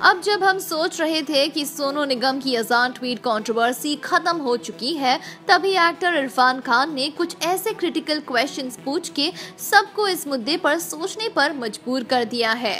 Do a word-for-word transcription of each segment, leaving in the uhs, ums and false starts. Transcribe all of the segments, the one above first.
अब जब हम सोच रहे थे कि सोनू निगम की अजान ट्वीट कंट्रोवर्सी खत्म हो चुकी है, तभी एक्टर इरफान खान ने कुछ ऐसे क्रिटिकल क्वेश्चंस पूछ के सबको इस मुद्दे पर सोचने पर मजबूर कर दिया है।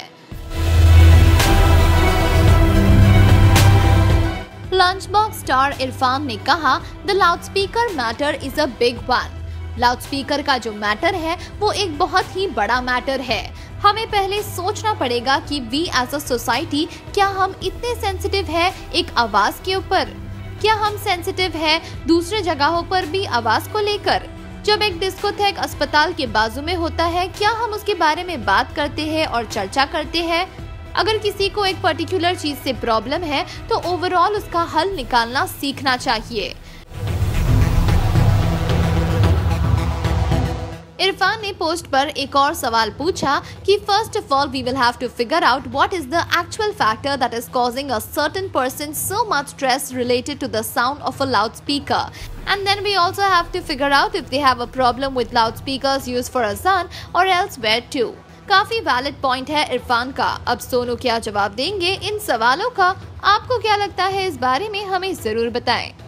लंच बॉक्स स्टार इरफान ने कहा, the loudspeaker matter is a big one. Loudspeaker का जो मैटर है वो एक बहुत ही बड़ा मैटर है। हमें पहले सोचना पड़ेगा कि वी एज अ सोसाइटी क्या हम इतने सेंसिटिव है एक आवाज के ऊपर, क्या हम सेंसिटिव है दूसरे जगहों पर भी आवाज को लेकर। जब एक डिस्कोथेक अस्पताल के बाजू में होता है, क्या हम उसके बारे में बात करते हैं और चर्चा करते हैं? अगर किसी को एक पर्टिकुलर चीज से प्रॉब्लम है तो ओवरऑल उसका हल निकालना सीखना चाहिए। इरफान ने पोस्ट पर एक और सवाल पूछा कि first of all we will have to figure out what is the actual factor that is causing a certain person so much stress related to the sound of a loudspeaker, and then we also have to figure out if they have a problem with loudspeakers used for azan or elsewhere too। काफी valid point है इरफान का। अब सोनू क्या जवाब देंगे इन सवालों का? आपको क्या लगता है इस बारे में, हमें जरूर बताएं।